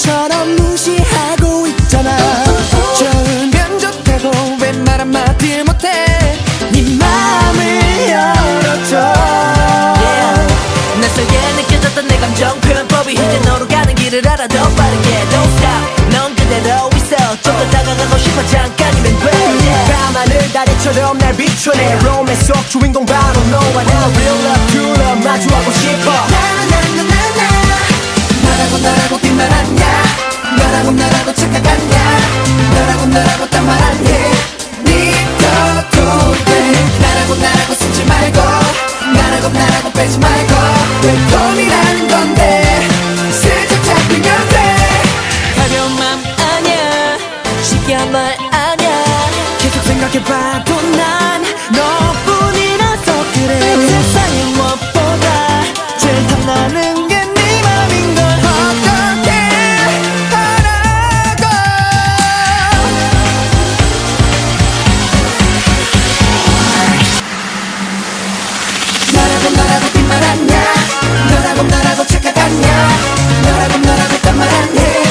것처럼 무시하고 있잖아. 좋으면 좋다고 왜 말 한마디 못해. 네 맘을 열어줘. 낯설게 느껴졌던 내 감정 표현법이 이제 너로 가는 길을 알아. 더 빠르게 Don't stop 넌 그대로 있어. 좀 더 다가가고 싶어 잠깐이면 돼. 밤하늘 달처럼 날 비춰내. 로맨스 속 주인공 바로 너와 나. Real love true love 마주하고 싶어. 너라고 뒷말하냐. 너라고 착각하냐. 너라고 딴 말 안 해. 믿어도 돼. 나라고 쓰지 말고. 나라고 빼지 말고. 왜 고민하는 건데. 슬쩍 잡히면 돼. 가벼운 맘 아냐 쉽게 한 말 아냐. 계속 생각해봐도 난 너뿐이라서 그래. 세상의 무엇보다 제일 탐나는 게 네 맘인 걸 어떻게 하라고. 너라고 뒷말하냐. 너라고 착각하냐. 너라고 딴 말 안 해.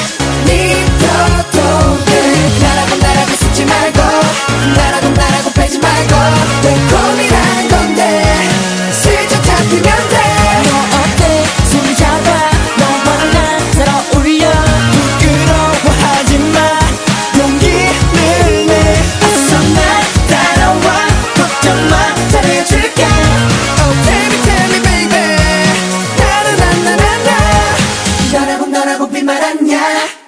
믿어도 돼. 나라고 쓰지 말고. 나라고 빼지 말고. 왜 고민하는 건데. 슬쩍 잡히면 돼. 너 어때 손 잡아. 너와 난 서로 울려. 부끄러워하지마. 용기를 내. 어서 날 따라와 걱정 마 잘해줄게. Oh tell me baby. 나나나나나. 너라고 빗말았냐.